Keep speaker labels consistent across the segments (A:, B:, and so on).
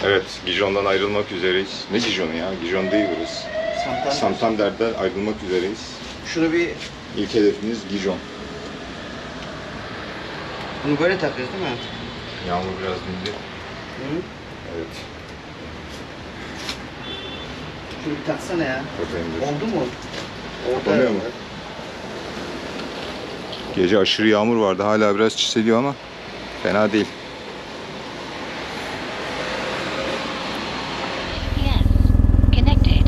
A: Evet, Gijon'dan ayrılmak üzereyiz. Ne Gijon'u ya? Gijon değil burası. Santander'den ayrılmak üzereyiz.
B: Şunu bir...
A: İlk hedefimiz Gijon.
B: Bunu böyle takıyoruz değil mi?
A: Yağmur biraz dindi.
B: Hı?
A: Evet.
B: Şunu bir taksana ya.
A: Bakayım dur.
B: Oldu mu?
A: Kapanıyor mu? Gece aşırı yağmur vardı. Hala biraz çiseliyor ama fena değil.
C: Yes. Connected.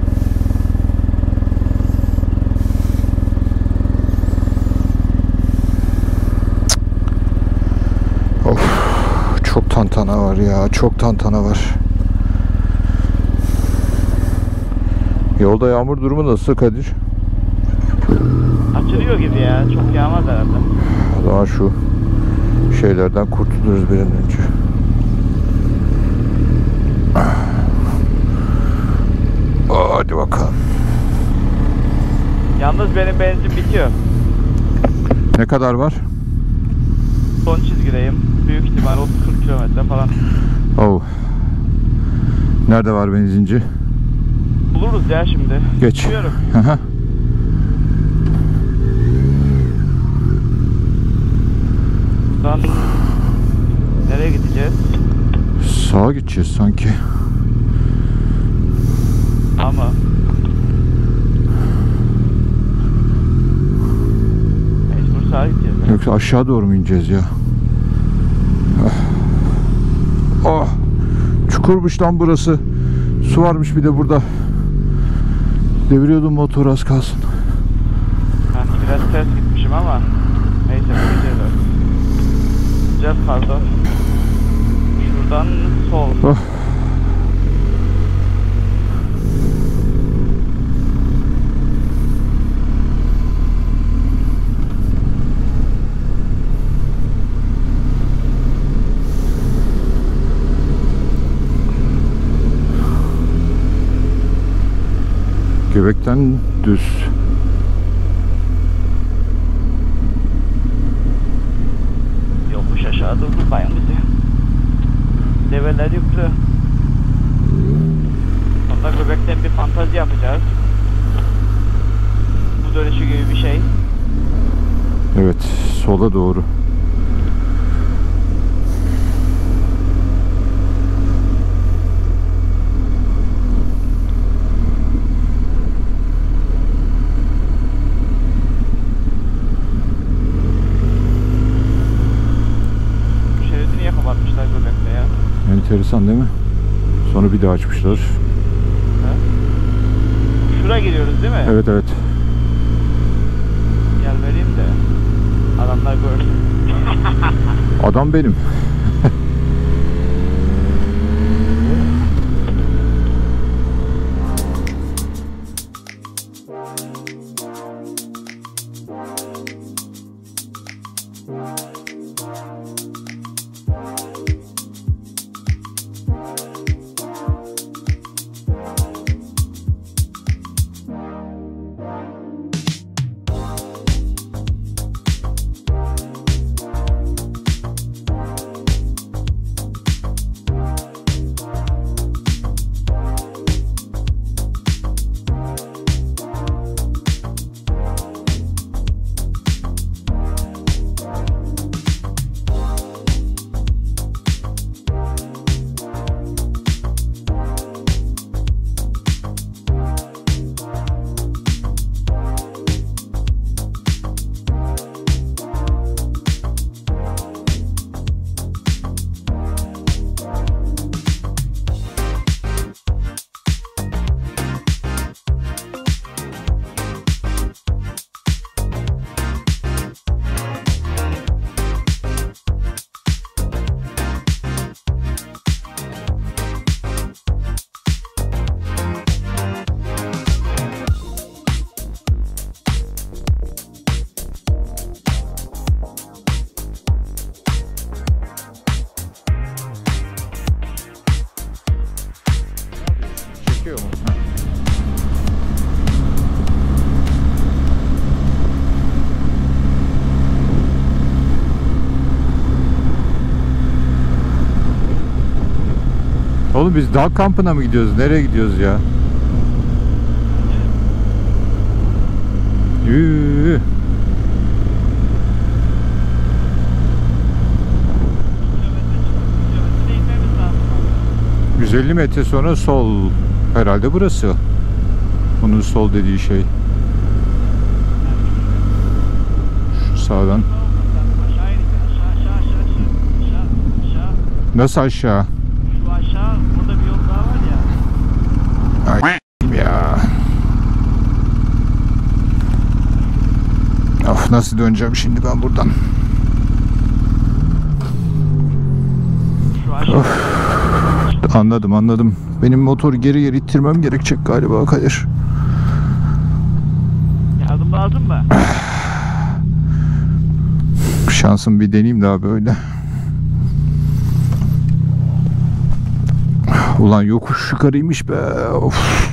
A: Of, çok tantana var ya. Çok tantana var. Yolda yağmur durumu nasıl Kadir?
D: Açılıyor gibi ya. Çok yağmaz herhalde.
A: O zaman şu şeylerden kurtuluruz bir an önce. Hadi bakalım.
D: Yalnız benim benzin bitiyor.
A: Ne kadar var?
D: Son çizgideyim. Büyük ihtimal 30-40 kilometre falan.
A: Oh. Nerede var benzinci?
D: Buluruz ya şimdi.
A: Geç.
D: Gidiyorum.
A: Aha.
D: Buradan nereye gideceğiz?
A: Sağa gideceğiz sanki.
D: Ama mecbur sağa gideceğiz.
A: Yoksa aşağı doğru mu ineceğiz ya? Oh. Çukurmuş lan burası. Su varmış bir de burada. Deviriyordum motoru az kalsın.
D: Ben biraz ters gitmişim ama neyse gideceğiz artık. Gideceğiz pardon. Şuradan sol.
A: Oh. Göbekten düz.
D: Yokuş aşağı durmayın bizi. Develer yüklü. Sonra göbekten bir fantazi yapacağız. Bu dönüşü gibi bir şey.
A: Evet, sola doğru.
D: Bu şeridi niye kapatmışlar göbekte ya?
A: Enteresan değil mi? Sonra bir daha açmışlar.
D: Şuraya gidiyoruz değil mi?
A: Evet evet.
D: Gel vereyim de adamlar görsün.
A: Adam benim. Oğlum biz dağ kampına mı gidiyoruz? Nereye gidiyoruz ya? Yürü.
D: Kilometre inmemiz lazım.
A: 150 metre sonra sol. Herhalde burası. Onun sol dediği şey. Şu sağdan.
D: Aşağı ineceğiz. Aşağı.
A: Nasıl aşağı?
D: Şu aşağı, burada bir yol daha var ya.
A: Ay ya. Of, nasıl döneceğim şimdi ben buradan?
D: Şu aşağı.
A: Anladım. Benim motoru geri ittirmem gerekecek galiba Kadir.
D: Yardım lazım mı?
A: Şansım bir deneyeyim daha böyle. Ulan yokuş yukarıymış be. Of.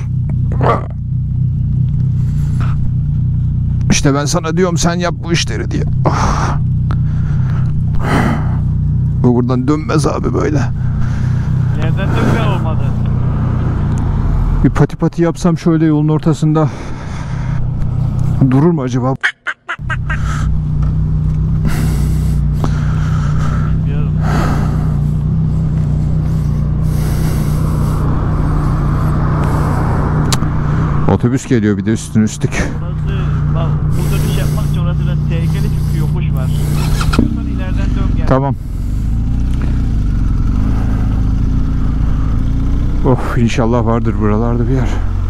A: İşte ben sana diyorum sen yap bu işleri diye. Bu buradan dönmez abi böyle.
D: Yerden dönme olmadı.
A: Bir pati yapsam şöyle yolun ortasında durur mu acaba?
D: Bilmiyorum.
A: Otobüs geliyor bir de üstüne üstlük.
D: Burası, bak burada bir şey yapmak için orası biraz tehlikeli çünkü yokuş var. Sonra ileriden dön gel.
A: Tamam. Oh, inşallah vardır buralarda bir yer.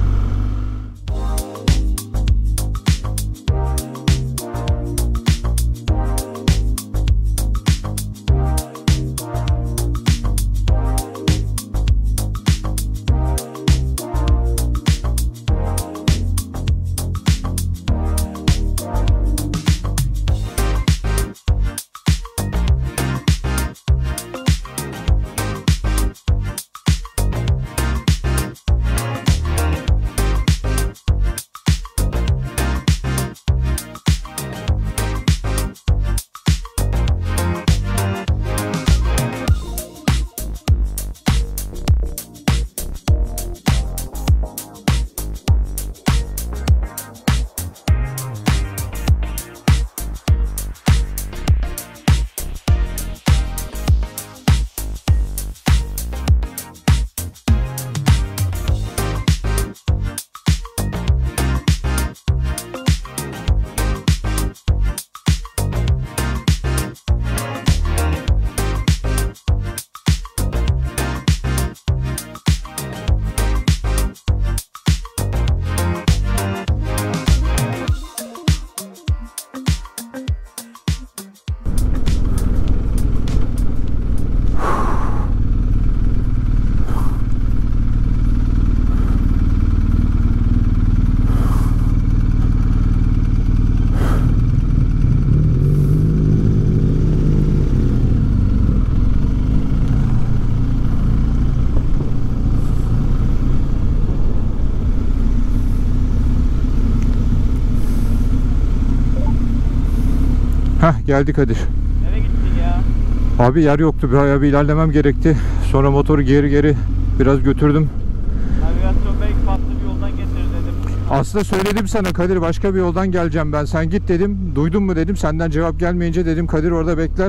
A: Heh, geldik Kadir.
D: Nereye gittin ya?
A: Abi yer yoktu. Bayağı bir ilerlemem gerekti. Sonra motoru geri biraz götürdüm.
D: Navigasyon belki farklı bir yoldan getirir dedim.
A: Aslında söyledim sana Kadir, başka bir yoldan geleceğim ben. Sen git dedim. Duydun mu dedim. Senden cevap gelmeyince dedim Kadir orada bekler.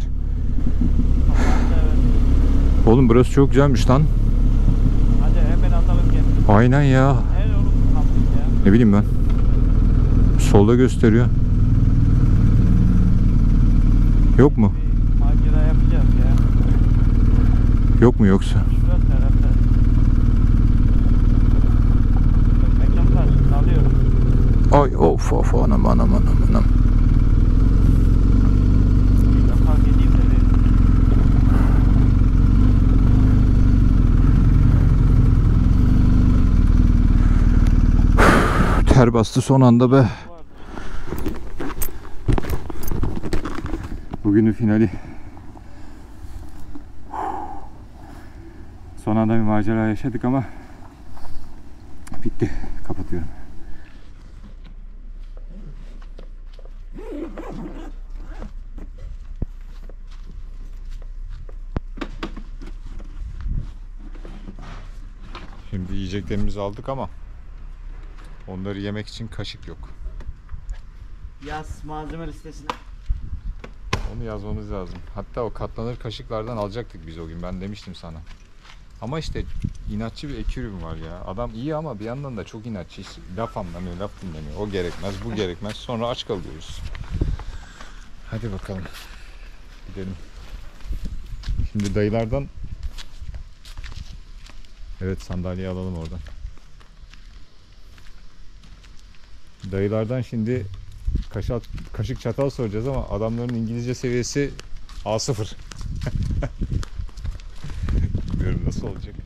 D: Evet.
A: Oğlum burası çok güzelmiş lan.
D: Hadi hemen atalım kendimizi.
A: Aynen ya.
D: Nerede oğlum kampüs ya?
A: Ne bileyim ben. Solda gösteriyor. Yok mu?
D: Bir macera yapacağız ya.
A: Yok mu yoksa?
D: Şurası herhalde. Mekan var. Alıyorum.
A: Ay of anam.
D: Şurada park edeyim de.
A: Ter bastı son anda be. Bugünün finali. Son anda bir macera yaşadık ama bitti. Kapatıyorum. Yiyeceklerimizi aldık ama onları yemek için kaşık yok.
B: Yaz malzeme listesine.
A: Onu yazmamız lazım. Hatta o katlanır kaşıklardan alacaktık biz o gün. Ben demiştim sana. Ama işte inatçı bir ekürüm var ya. Adam iyi ama bir yandan da çok inatçı. Hiç laf anlamıyor, laf dinlemiyor. O gerekmez, bu gerekmez. Sonra aç kalıyoruz. Hadi bakalım. Gidelim. Şimdi dayılardan... Evet, sandalyeyi alalım oradan. Dayılardan şimdi kaşık çatal soracağız ama adamların İngilizce seviyesi A0. Bilmiyorum nasıl olacak.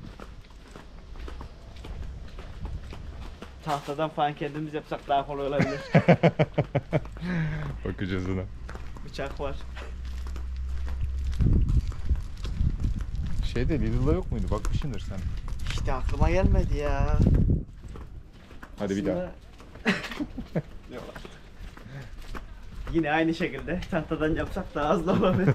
B: Tahtadan falan kendimiz yapsak daha kolay olabilir.
A: Bakacağız ona.
B: Bıçak var.
A: Şeyde Lidl'da yok muydu? Bakmışsındır sen.
B: İşte aklıma gelmedi ya.
A: Hadi bir daha.
B: Yok artık. Yine aynı şekilde tahtadan yapsak daha hızlı olabilir.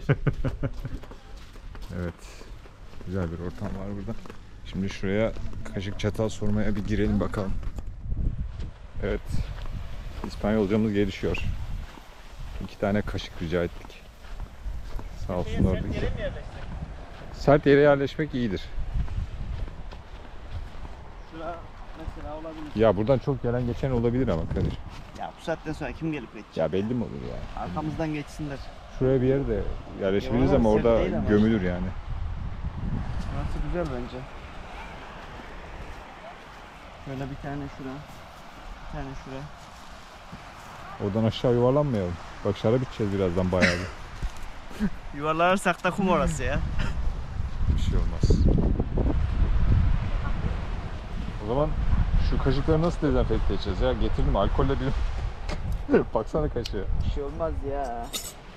A: Evet. Güzel bir ortam var burada. Şimdi şuraya kaşık çatal sormaya bir girelim bakalım. Evet. İspanyolcamız gelişiyor. 2 tane kaşık rica ettik. Sağ olsun oradaki. Sert yere yerleşmek iyidir.
B: Şura mesela olabilir.
A: Ya buradan çok gelen geçen olabilir ama Kadir.
B: Ya bu saatten sonra kim gelip geçecek?
A: Ya belli mi olur ya?
B: Arkamızdan geçsinler.
A: Şuraya bir yere de yerleşebiliriz
B: Yok,
A: ama
B: sert
A: orada
B: değil ama
A: gömülür yani.
B: Burası güzel bence. Böyle bir tane şura. Bir tane şura.
A: Oradan aşağı yuvarlanmayalım. Bak şarap içeceğiz birazdan bayağı bir.
B: Yuvarlanırsak da kum orası ya.
A: Bir şey olmaz. O zaman şu kaşıkları nasıl dezenfekte edeceğiz ya? Getirdim alkolle bir... Baksana kaşığı.
B: Bir şey olmaz ya.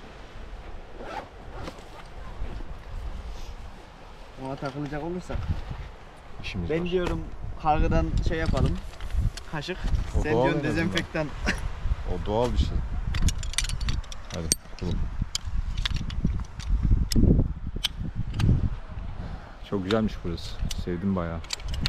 B: Ona takılacak olursak.
A: İşimiz
B: Ben
A: var.
B: diyorum kargıdan şey yapalım. Kaşık.
A: O
B: Sen
A: doğal
B: diyorsun
A: en azından.
B: dezenfektan.
A: O doğal bir şey. Hadi bakalım. Çok güzelmiş burası. Sevdim bayağı.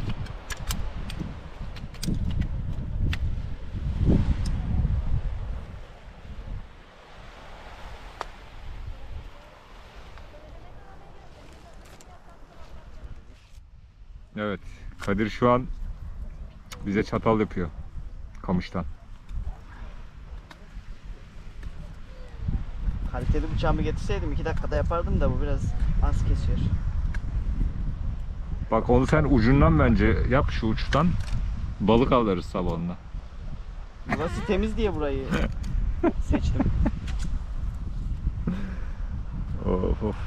A: Evet. Kadir şu an bize çatal yapıyor. Kamıştan.
B: Kaliteli bıçağımı getirseydim 2 dakikada yapardım da bu biraz az kesiyor.
A: Bak onu sen ucundan bence yap, şu uçtan. Balık avlarız sabahında.
B: Burası temiz diye burayı seçtim.
A: Of of.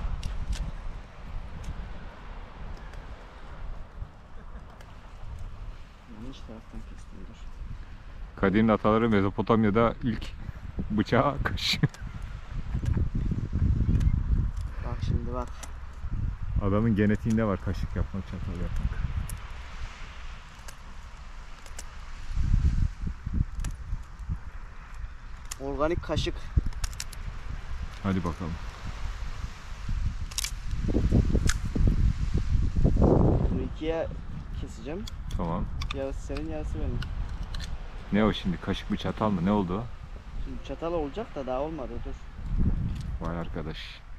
B: Yanlış taraftan kestim dur.
A: Kadir'in ataları Mezopotamya'da ilk bıçağı kaşığı.
B: Bak şimdi bak.
A: Adamın genetiğinde var kaşık yapmak, çatal yapmak.
B: Organik kaşık.
A: Hadi bakalım.
B: Bunu ikiye keseceğim.
A: Tamam.
B: Yarısı senin yarısı benim.
A: Ne o şimdi? Kaşık mı çatal mı? Ne oldu o?
B: Şimdi çatal olacak da daha olmadı dur.
A: Vay arkadaş.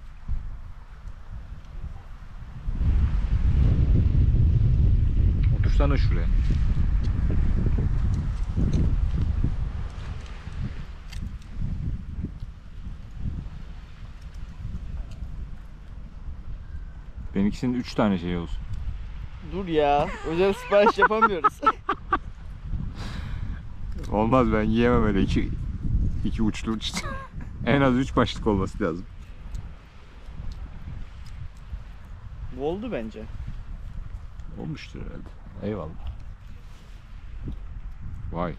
A: Otursana şuraya. Benimkisinin 3 tane şey olsun.
B: Dur ya. Özel sipariş yapamıyoruz.
A: Olmaz, ben yiyemem öyle iki uçlu uçlu. En az 3 başlık olması lazım.
B: Bu oldu bence.
A: Olmuştur herhalde. Eyvallah. Vay.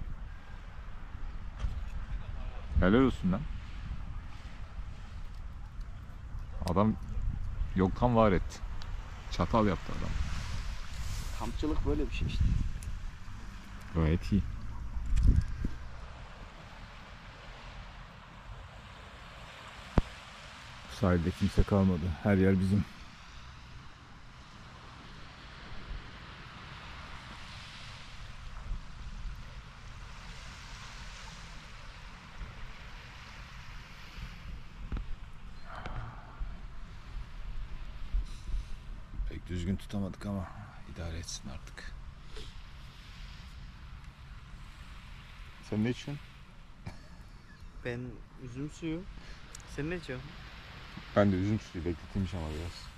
A: Helal olsun lan. Adam yoktan var etti. Çatal yaptı adam.
B: Kampçılık böyle bir şey işte.
A: Gayet iyi. Sahilde kimse kalmadı. Her yer bizim. Pek düzgün tutamadık ama idare etsin artık. Sen ne içiyorsun?
B: Ben üzüm suyu. Sen ne içiyorsun?
A: Ben de üzüm suyu bekletilmiş ama biraz.